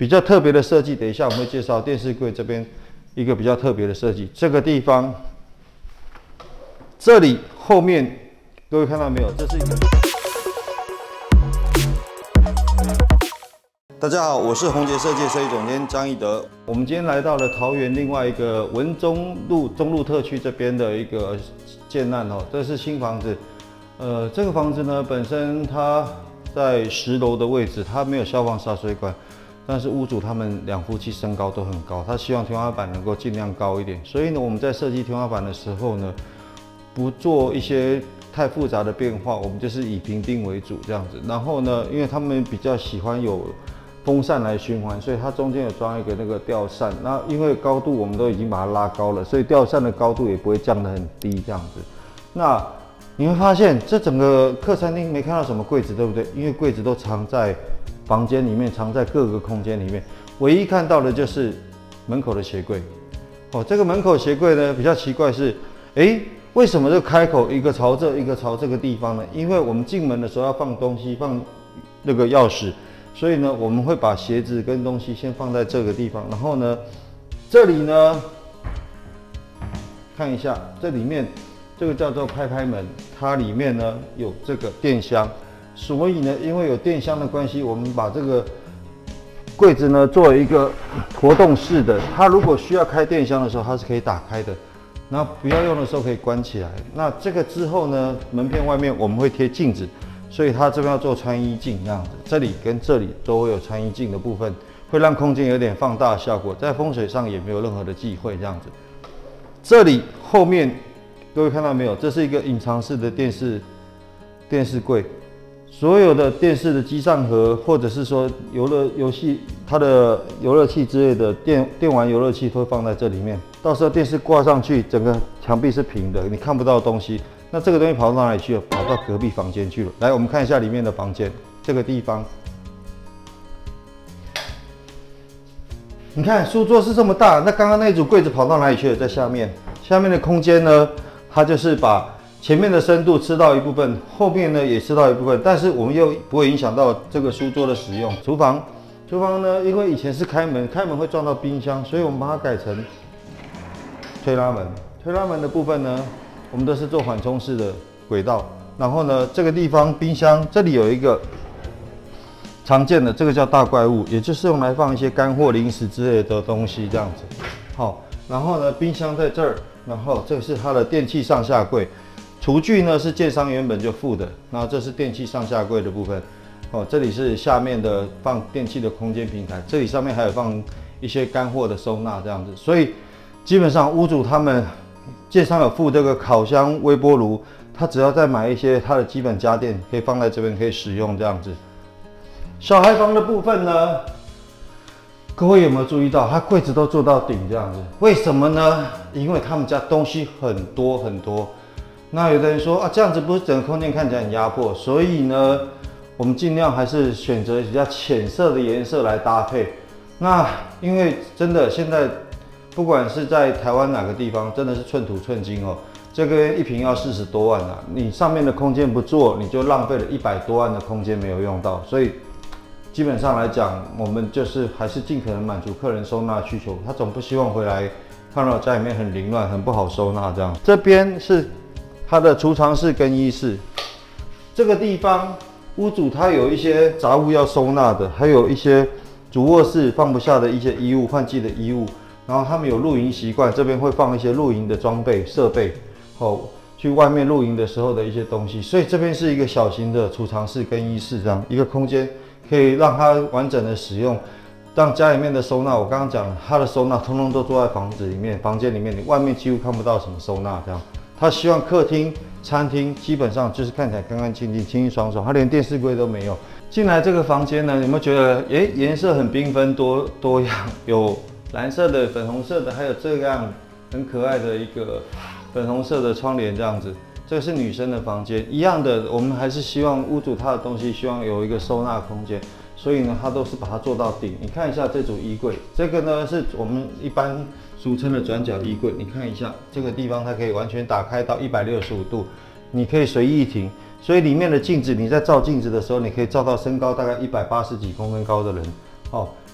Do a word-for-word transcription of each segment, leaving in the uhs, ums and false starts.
比较特别的设计，等一下我们会介绍电视柜这边一个比较特别的设计。这个地方，这里后面各位看到没有？这是一个。大家好，我是宏杰设计设计总监张义德。我们今天来到了桃园另外一个文中路中路特区这边的一个建案哦，这是新房子。呃，这个房子呢本身它在十楼的位置，它没有消防洒水管，但是屋主他们两夫妻身高都很高，他希望天花板能够尽量高一点。所以呢，我们在设计天花板的时候呢，不做一些太复杂的变化，我们就是以平钉为主这样子。然后呢，因为他们比较喜欢有风扇来循环，所以它中间有装一个那个吊扇。那因为高度我们都已经把它拉高了，所以吊扇的高度也不会降得很低这样子。那你会发现，这整个客餐厅没看到什么柜子，对不对？因为柜子都藏在房间里面，藏在各个空间里面。唯一看到的就是门口的鞋柜。哦，这个门口鞋柜呢比较奇怪是，哎，为什么这开口一个朝这，一个朝这个地方呢？因为我们进门的时候要放东西，放那个钥匙。所以呢，我们会把鞋子跟东西先放在这个地方，然后呢，这里呢，看一下这里面，这个叫做拍拍门，它里面呢有这个电箱，所以呢，因为有电箱的关系，我们把这个柜子呢做一个活动式的，它如果需要开电箱的时候，它是可以打开的，那不要用的时候可以关起来。那这个之后呢，门片外面我们会贴镜子。所以它这边要做穿衣镜这样子，这里跟这里都会有穿衣镜的部分，会让空间有点放大的效果，在风水上也没有任何的忌讳这样子。这里后面各位看到没有？这是一个隐藏式的电视电视柜，所有的电视的机上盒，或者是说游乐游戏它的游乐器之类的电电玩游乐器都会放在这里面。到时候电视挂上去，整个墙壁是平的，你看不到东西。那这个东西跑到哪里去了？跑到隔壁房间去了。来，我们看一下里面的房间，这个地方，你看书桌是这么大，那刚刚那组柜子跑到哪里去了？在下面，下面的空间呢，它就是把前面的深度吃到一部分，后面呢也吃到一部分，但是我们又不会影响到这个书桌的使用。厨房，厨房呢，因为以前是开门，开门会撞到冰箱，所以我们把它改成推拉门。推拉门的部分呢，我们都是做缓冲式的轨道，然后呢，这个地方冰箱这里有一个常见的，这个叫大怪物，也就是用来放一些干货、零食之类的东西这样子。好，然后呢，冰箱在这儿，然后这是它的电器上下柜，厨具呢是建商原本就附的，然后这是电器上下柜的部分。哦，这里是下面的放电器的空间平台，这里上面还有放一些干货的收纳这样子，所以基本上屋主他们。建商有附这个烤箱、微波炉，他只要再买一些它的基本家电，可以放在这边可以使用这样子。小孩房的部分呢，各位有没有注意到，它柜子都做到顶这样子？为什么呢？因为他们家东西很多很多。那有的人说啊，这样子不是整个空间看起来很压迫，所以呢，我们尽量还是选择比较浅色的颜色来搭配。那因为真的现在。不管是在台湾哪个地方，真的是寸土寸金哦。这个一坪要四十多万啊，你上面的空间不做，你就浪费了一百多万的空间没有用到。所以基本上来讲，我们就是还是尽可能满足客人收纳需求。他总不希望回来看到家里面很凌乱、很不好收纳这样。这边是它的储藏室、更衣室，这个地方屋主他有一些杂物要收纳的，还有一些主卧室放不下的一些衣物、换季的衣物。然后他们有露营习惯，这边会放一些露营的装备设备，哦，去外面露营的时候的一些东西。所以这边是一个小型的储藏室、更衣室这样一个空间，可以让它完整的使用，让家里面的收纳，我刚刚讲了，它的收纳通通都坐在房子里面、房间里面，你外面几乎看不到什么收纳这样。他希望客厅、餐厅基本上就是看起来干干净净、清清爽爽，他连电视柜都没有。进来这个房间呢，有没有觉得，诶，颜色很缤纷多多样，有蓝色的、粉红色的，还有这样很可爱的一个粉红色的窗帘这样子。这个是女生的房间，一样的，我们还是希望屋主他的东西希望有一个收纳空间，所以呢，他都是把它做到顶。你看一下这组衣柜，这个呢是我们一般俗称的转角衣柜。你看一下这个地方，它可以完全打开到一百六十五度，你可以随意停。所以里面的镜子，你在照镜子的时候，你可以照到身高大概一百八十几公分高的人，哦。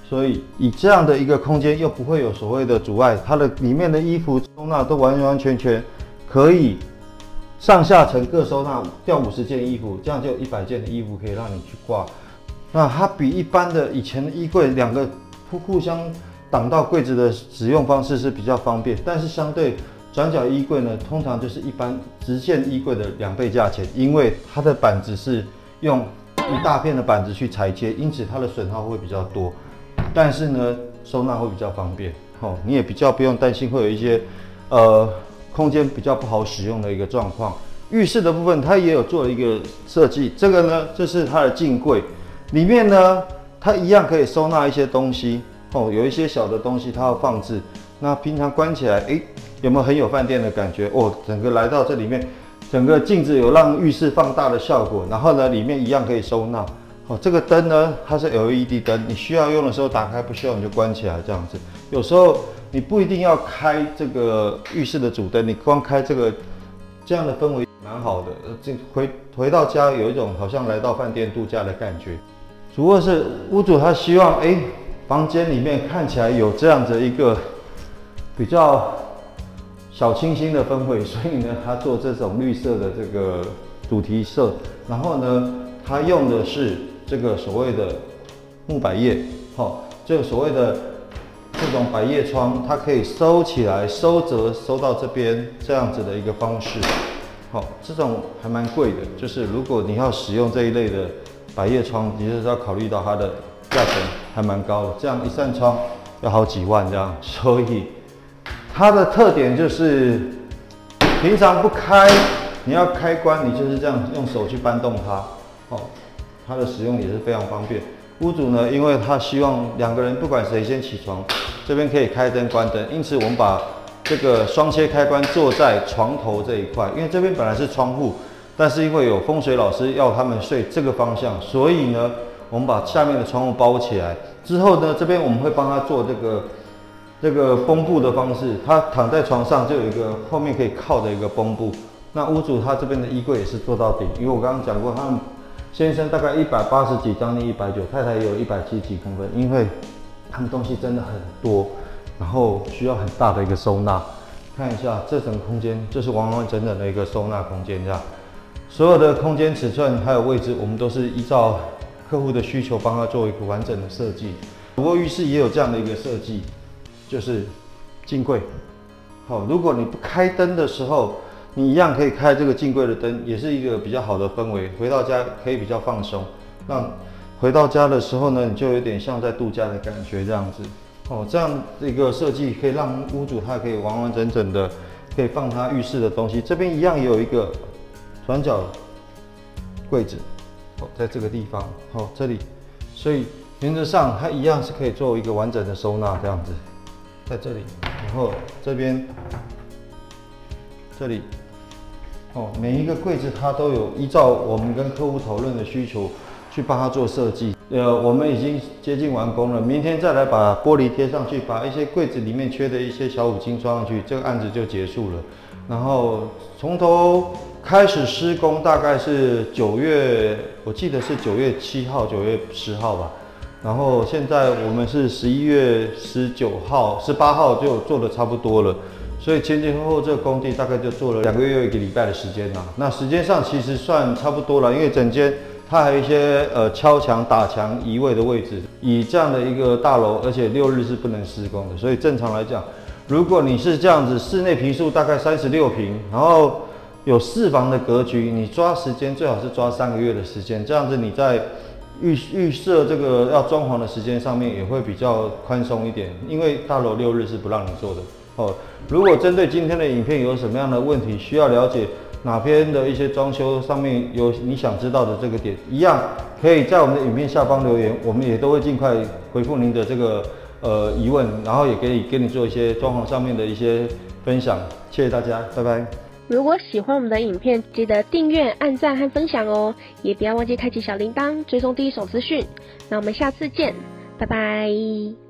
所以以这样的一个空间又不会有所谓的阻碍，它的里面的衣服收纳都完完全全可以上下层各收纳掉五十件衣服，这样就有一百件的衣服可以让你去挂。那它比一般的以前的衣柜两个互互相挡到柜子的使用方式是比较方便，但是相对转角衣柜呢，通常就是一般直线衣柜的两倍价钱，因为它的板子是用一大片的板子去裁切，因此它的损耗会比较多。但是呢，收纳会比较方便，哦，你也比较不用担心会有一些，呃，空间比较不好使用的一个状况。浴室的部分，它也有做了一个设计，这个呢，这是它的镜柜，里面呢，它一样可以收纳一些东西，哦，有一些小的东西它要放置，那平常关起来，哎，有没有很有饭店的感觉？哦，整个来到这里面，整个镜子有让浴室放大的效果，然后呢，里面一样可以收纳。哦，这个灯呢，它是 L E D 灯，你需要用的时候打开，不需要你就关起来这样子。有时候你不一定要开这个浴室的主灯，你光开这个，这样的氛围蛮好的。这回回到家有一种好像来到饭店度假的感觉。主卧是屋主他希望，哎，房间里面看起来有这样子一个比较小清新的氛围，所以呢，他做这种绿色的这个主题色，然后呢，他用的是这个所谓的木百叶，哦，这个所谓的这种百叶窗，它可以收起来、收折、收到这边这样子的一个方式。好，这种还蛮贵的，就是如果你要使用这一类的百叶窗，你就是要考虑到它的价钱还蛮高的，这样一扇窗要好几万这样，所以它的特点就是平常不开，你要开关，你就是这样用手去搬动它。哦，它的使用也是非常方便。屋主呢，因为他希望两个人不管谁先起床，这边可以开灯关灯，因此我们把这个双切开关做在床头这一块，因为这边本来是窗户，但是因为有风水老师要他们睡这个方向，所以呢，我们把下面的窗户包起来。之后呢，这边我们会帮他做这个这个绷布的方式，他躺在床上就有一个后面可以靠的一个绷布。那屋主他这边的衣柜也是做到底，因为我刚刚讲过他们。先生大概一百八十几，将近一百九，太太也有一百七十几公分，因为他们东西真的很多，然后需要很大的一个收纳。看一下这整个空间，这是完完整整的一个收纳空间，这样所有的空间尺寸还有位置，我们都是依照客户的需求帮他做一个完整的设计。不过浴室也有这样的一个设计，就是镜柜。好，如果你不开灯的时候，你一样可以开这个镜柜的灯，也是一个比较好的氛围。回到家可以比较放松，让回到家的时候呢，你就有点像在度假的感觉这样子。哦，这样一个设计可以让屋主他可以完完整整的可以放他浴室的东西。这边一样也有一个转角柜子，哦，在这个地方，哦，这里，所以原则上它一样是可以做一个完整的收纳这样子，在这里，然后这边。这里，哦，每一个柜子它都有依照我们跟客户讨论的需求去帮他做设计。呃，我们已经接近完工了，明天再来把玻璃贴上去，把一些柜子里面缺的一些小五金装上去，这个案子就结束了。然后从头开始施工，大概是九月，我记得是九月七号、九月十号吧。然后现在我们是十一月十九号、十八号就做的差不多了。所以前前后后这个工地大概就做了两个月又一个礼拜的时间啦。那时间上其实算差不多了，因为整间它还有一些呃敲墙、打墙、移位的位置。以这样的一个大楼，而且六日是不能施工的，所以正常来讲，如果你是这样子，室内坪数大概三十六坪，然后有四房的格局，你抓时间最好是抓三个月的时间，这样子你在预预设这个要装潢的时间上面也会比较宽松一点，因为大楼六日是不让你做的。哦，如果针对今天的影片有什么样的问题，需要了解哪边的一些装修上面有你想知道的这个点，一样可以在我们的影片下方留言，我们也都会尽快回复您的这个呃疑问，然后也可以跟你做一些装潢上面的一些分享。谢谢大家，拜拜。 如果喜欢我们的影片，记得订阅、按赞和分享哦，也不要忘记开启小铃铛，追踪第一手资讯。那我们下次见，拜拜。